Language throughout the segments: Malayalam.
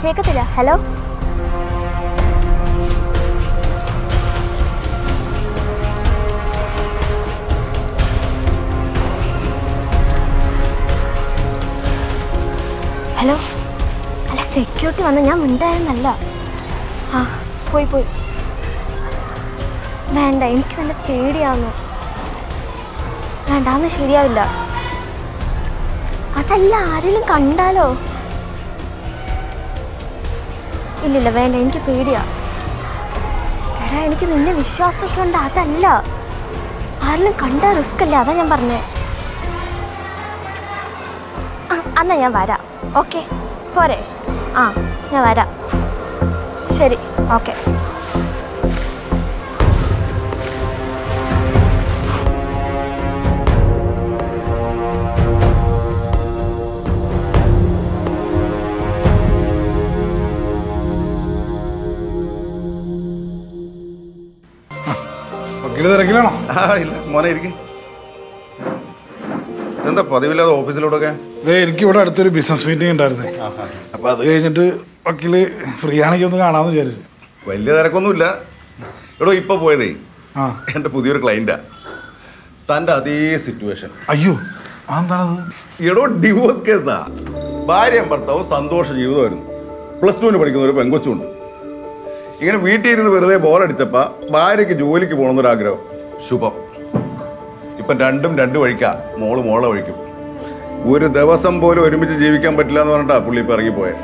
കേൾക്കത്തില്ല. Hello hello. അല്ല, സെക്യൂരിറ്റി വന്ന് ഞാൻ മിണ്ടായിരുന്നല്ല. ആ പോയി പോയി. വേണ്ട, എനിക്ക് നല്ല പേടിയാവുന്നു. വേണ്ട, അതൊന്നും ശരിയാവില്ല. അതല്ല, ആരെങ്കിലും കണ്ടാലോ? ഇല്ലില്ല, വേണ്ട, എനിക്ക് പേടിയാ. എടാ, എനിക്ക് നിന്നെ വിശ്വാസമൊക്കെ ഉണ്ട്. അതല്ല, ആരെങ്കിലും കണ്ടാൽ റിസ്ക് അല്ലേ, അതാ ഞാൻ പറഞ്ഞേ. എന്നാ ഞാൻ വരാം. ഓക്കെ പോരെ? ആ, ഞാൻ വരാം. ശരി, ഓക്കെ. തിരക്കിലാണോ? ഇല്ല മോനെ ഇരിക്കും. എന്താ പതിവില്ലാതെ ഓഫീസിലോട്ടൊക്കെ? എനിക്കിവിടെ അടുത്തൊരു ബിസിനസ് മീറ്റിംഗ് ഉണ്ടായിരുന്നേ. അപ്പം അത് കഴിഞ്ഞിട്ട് വക്കീല് ഫ്രീ ആണെങ്കിൽ ഒന്ന് കാണാമെന്ന് വിചാരിച്ചു. വലിയ തിരക്കൊന്നുമില്ല. എടോ ഇപ്പോൾ പോയതേ എൻ്റെ പുതിയൊരു ക്ലയൻറ്റാ. തൻ്റെ അതേ സിറ്റുവേഷൻ. അയ്യോ, അതെന്താണത്? എടോ ഡിവോഴ്സ് കേസാ. ഭാര്യയും ഭർത്താവും സന്തോഷ ജീവിതമായിരുന്നു. +2 പഠിക്കുന്ന ഒരു പെങ്കൊച്ചുണ്ട്. ഇങ്ങനെ വീട്ടിൽ ഇരുന്ന് വെറുതെ ബോറടിച്ചപ്പോൾ ഭാര്യയ്ക്ക് ജോലിക്ക് പോകണമെന്നൊരാഗ്രഹം. ശുഭം. ഇപ്പം രണ്ടും രണ്ട് വഴിക്കാ. മോളെ വഴിക്കും. ഒരു ദിവസം പോലും ഒരുമിച്ച് ജീവിക്കാൻ പറ്റില്ല എന്ന് പറഞ്ഞിട്ടാ പുള്ളി ഇപ്പം ഇറങ്ങിപ്പോയെ.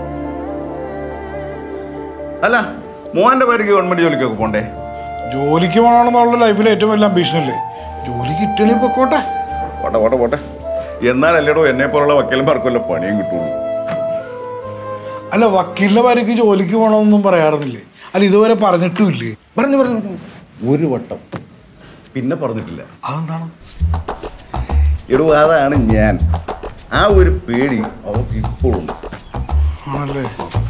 അല്ല, മോൻ്റെ ഭാര്യയ്ക്ക് ഗവൺമെൻറ് ജോലിക്കൊക്കെ പോണ്ടേ? ജോലിക്ക് പോകണമെന്നുള്ള ലൈഫിലെ ഏറ്റവും വലിയ അംബീഷനല്ലേ. ജോലി കിട്ടണേ പൊക്കോട്ടെ. പോട്ടെ. എന്നാലല്ലേടോ എന്നെ പോലുള്ള വക്കീലന്മാർക്കുമല്ലോ പണിയും കിട്ടുള്ളൂ. അല്ല, വക്കീലിൻ്റെ ഭാര്യയ്ക്ക് ജോലിക്ക് പോകണമെന്നൊന്നും പറയാറുന്നില്ലേ? അല്ല, ഇതുവരെ പറഞ്ഞിട്ടുമില്ലേ? പറഞ്ഞു ഒരു വട്ടം, പിന്നെ പറഞ്ഞിട്ടില്ല. അതെന്താണ്? എടോ, അതാണ് ഞാൻ. ആ ഒരു പേടി അവർക്ക് ഇപ്പോഴും. ആണല്ലേ?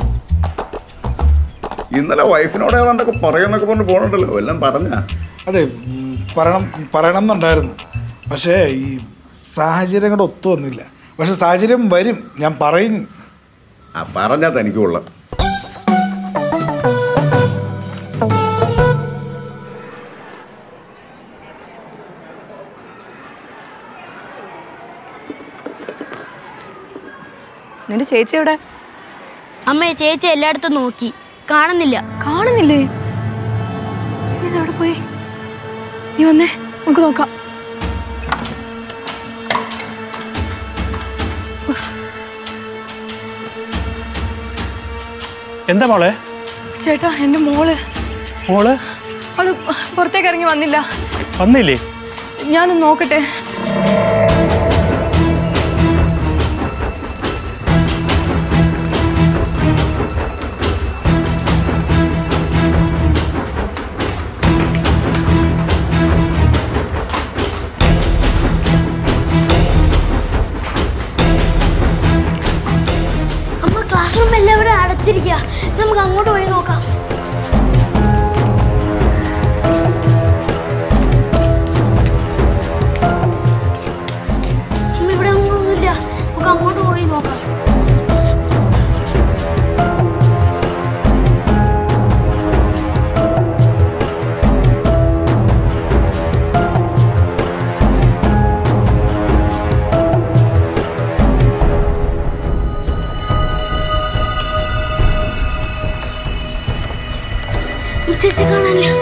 ഇന്നലെ വൈഫിനോട് ഏതാണ്ടൊക്കെ പറയുന്നൊക്കെ പറഞ്ഞു പോകണുണ്ടല്ലോ. എല്ലാം പറഞ്ഞാ? അതെ, പറയണം എന്നുണ്ടായിരുന്നു. പക്ഷേ ഈ സാഹചര്യം കൂടെ ഒത്തു വന്നില്ല. പക്ഷെ സാഹചര്യം വരും, ഞാൻ പറയും. പറഞ്ഞാൽ തനിക്ക് കൊള്ളാം. നിന്റെ ചേച്ചി എവിടെ? അമ്മേ, ചേച്ചി എല്ലായിടത്തും നോക്കി, കാണുന്നില്ലേ? ഇതെവിടെ പോയി? നീ വന്നേ, നമുക്ക് നോക്കാം. എന്താ മോളെ? ചേട്ടാ, എൻ്റെ മോള് അവള് പുറത്തേക്ക് ഇറങ്ങി വന്നില്ലേ? ഞാനൊന്ന് നോക്കട്ടെ. അമ്മ, ക്ലാസ് റൂം എല്ലാവരും അടച്ചിരിക്കുക. നമുക്ക് അങ്ങോട്ട് പോയി നോക്കാം. ഇവിടെ ഒന്നുമില്ല, നമുക്ക് അങ്ങോട്ട് പോയി നോക്കാം. ചേച്ചി കാണാനില്ല.